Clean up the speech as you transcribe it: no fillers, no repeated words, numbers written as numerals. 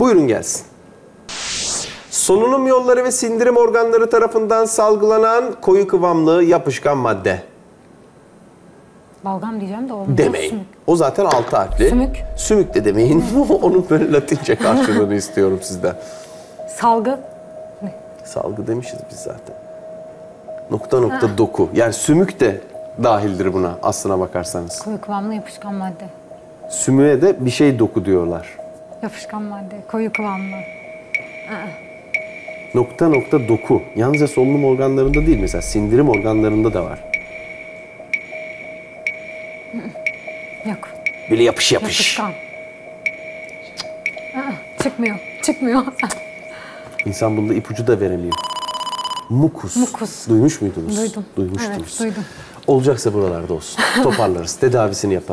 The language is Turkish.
Buyurun gelsin. Solunum yolları ve sindirim organları tarafından salgılanan koyu kıvamlı yapışkan madde. Balgam diyeceğim de olmuyor. Demeyin. Sümük. O zaten 6 harfli. Sümük. Sümük de demeyin. Onun böyle Latince karşılığını istiyorum sizden. Salgı. Salgı demişiz biz zaten. Nokta doku. Yani sümük de dahildir buna aslına bakarsanız. Koyu kıvamlı yapışkan madde. Sümüğe de bir şey doku diyorlar. Yapışkan madde. Koyu kıvamlı. Nokta doku. Yalnızca solunum organlarında değil, mesela sindirim organlarında da var. Yok. Böyle yapış. Yapışkan. Çıkmıyor. Çıkmıyor. İnsan bunda ipucu da veremiyor. Mukus. Mukus. Duymuş muydunuz? Duydum. Duymuştunuz. Evet, duydum. Olacaksa buralarda olsun. Toparlarız. Tedavisini yaparız.